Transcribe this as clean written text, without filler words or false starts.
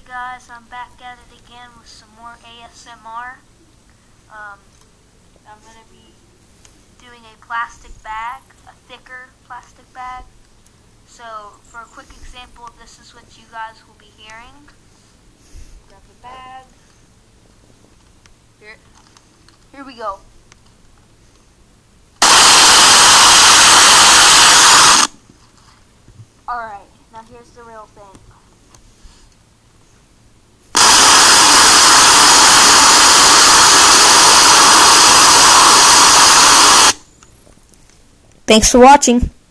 guys, I'm back at it again with some more ASMR. I'm going to be doing a plastic bag, a thicker plastic bag. So for a quick example, this is what you guys will be hearing. Grab the bag. Here we go. Alright, now here's the real thing. Thanks for watching.